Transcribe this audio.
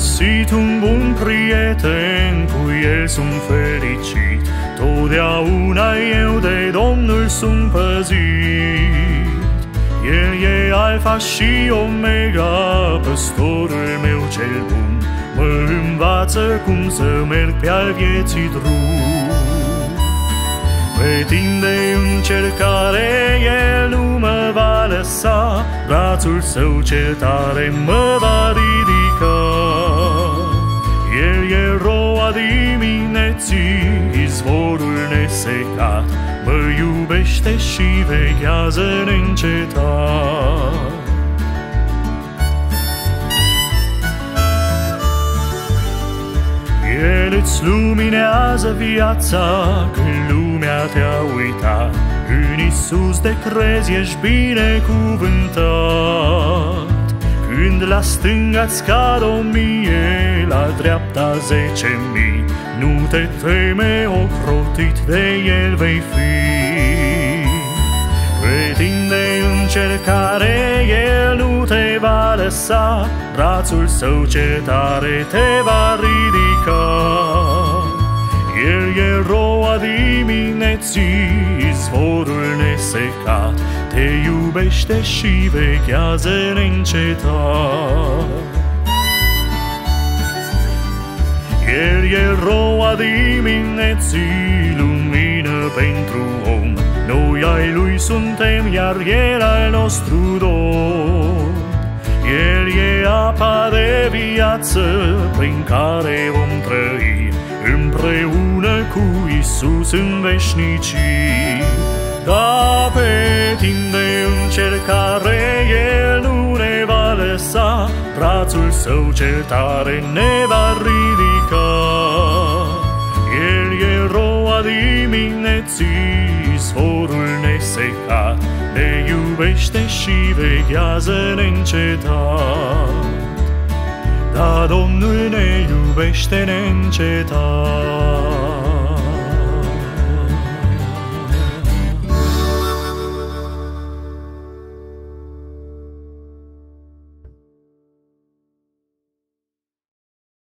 găsit un bun prieten, cu el sunt fericit. Totdeauna eu de Domnul sunt păzit. El e Alfa și Omega, păstorul meu cel bun. Mă învață cum să merg pe-al vieții drum. Pe timp de încercare el nu mă va lăsa, brațul său cel tare mă va ridica. El e roa dimineții, izvorul nesecat, mă iubește și veghează neîncetat. El îți luminează viața când lumea te-a uitat. În Iisus de crezi ești binecuvântat. Când la stânga-ți cad 1000, la dreapta 10.000, nu te teme, ocrotit de El vei fi. Pe timp de încercare El nu te va lăsa, brațul său cel tare te va ridica. El e roa dimineții, izvorul nesecat, te iubește și veghează neîncetat. El e roa dimineții, lumină pentru om. Noi ai Lui suntem, iar El al nostru dor. El e apa de viață prin care vom trăi împreună cu Iisus în veșnicii. Dar pe timp de încercare El nu ne va lăsa, brațul său cel tare ne va ridica. El e roa dimineții, izvorul nesecat, ne iubește și veghează neîncetat. Da, Domnul ne iubește neîncetat.